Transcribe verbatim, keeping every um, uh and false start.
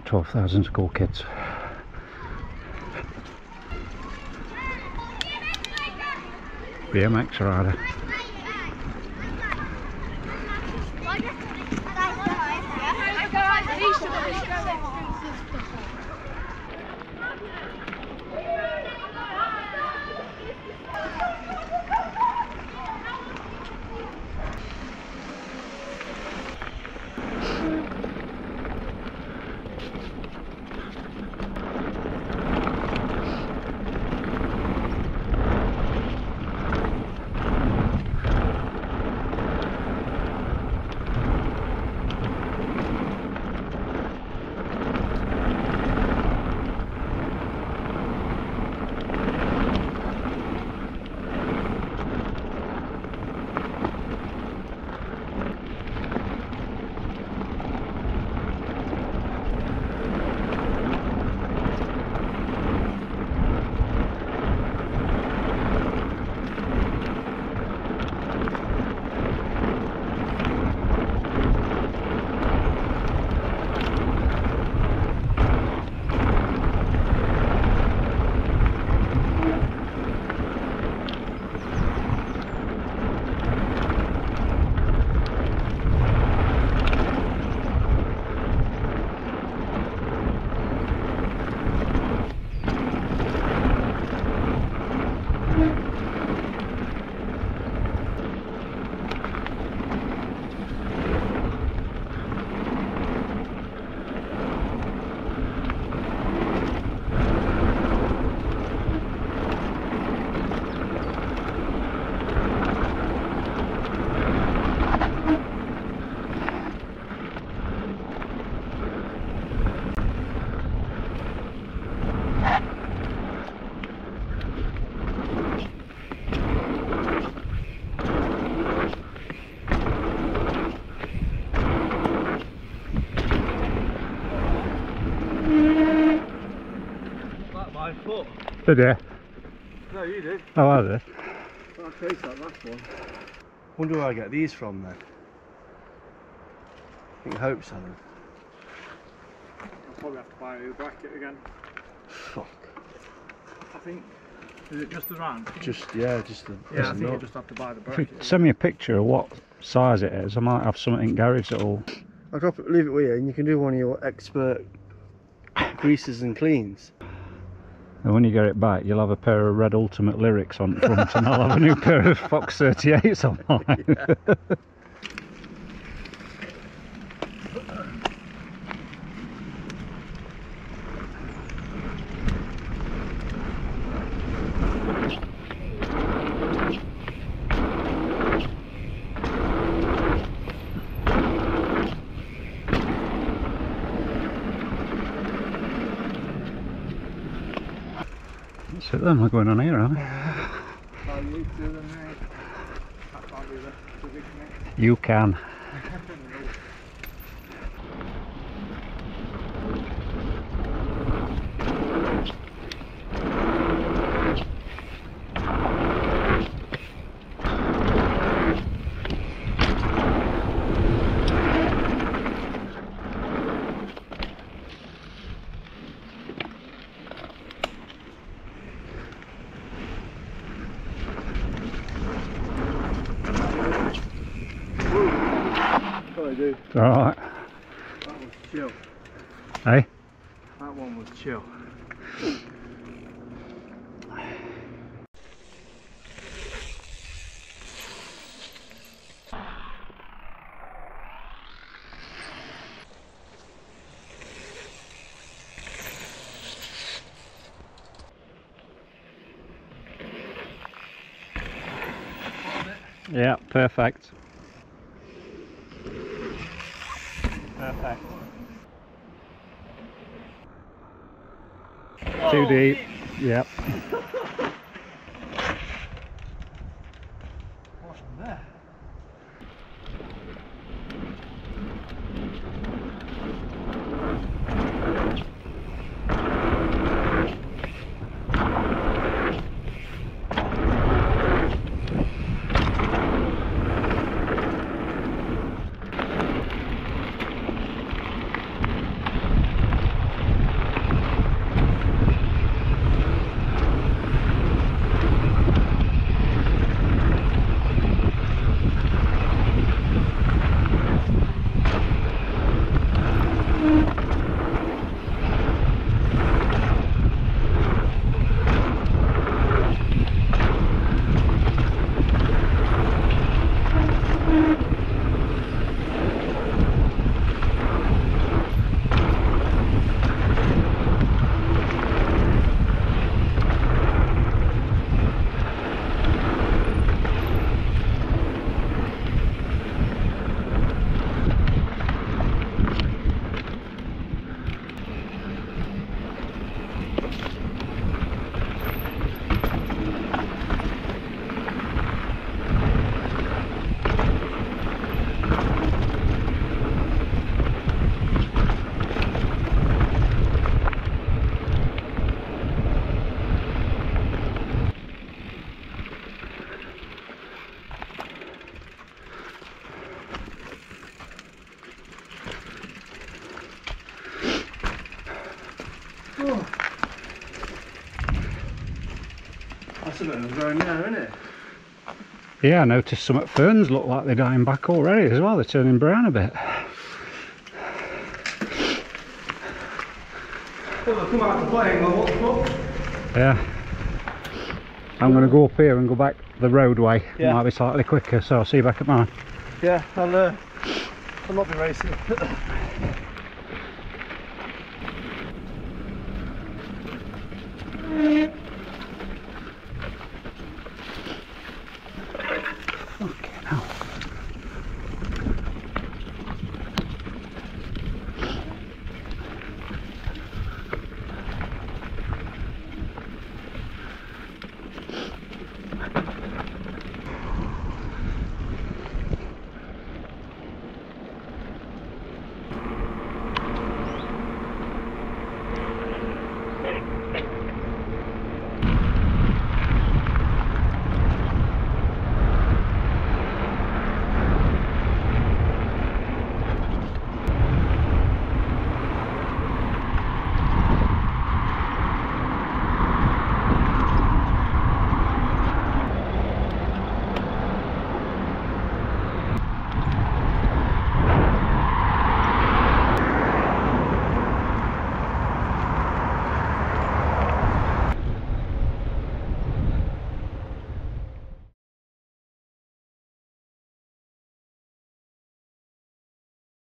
twelve thousand school kids. B M X rider. Did you? No, you did. Oh, I did. I'll trace that last one. Wonder where I get these from then. I hope so then. I'll probably have to buy a new bracket again. Fuck. I think. Is it just the round? Just, yeah, just the. Yeah, I think nut. you just have to buy the If you bracket. send me a picture of what size it is, I might have something in garage that'll. I'll drop it, leave it with you, and you can do one of your expert greases and cleans. And when you get it back, you'll have a pair of red Ultimate Lyrics on front, and I'll have a new pair of Fox thirty-eights on mine. Yeah. So then we're going on here, aren't we? Well, you two then, mate. That can't be the big mate. You can. Dude. Alright. That was chill. Hey? That one was chill. Yeah, perfect. Perfect. Oh, Too deep. Yep. What's in there? some of them growing now, isn't it? Yeah, I noticed some at ferns look like they're dying back already as well. They're turning brown a bit. Well, they'll come out to play and go, what the fuck? Yeah. I'm going to go up here and go back the roadway. Yeah. It might be slightly quicker, so I'll see you back at mine. Yeah, I'll, uh, I'll not be racing.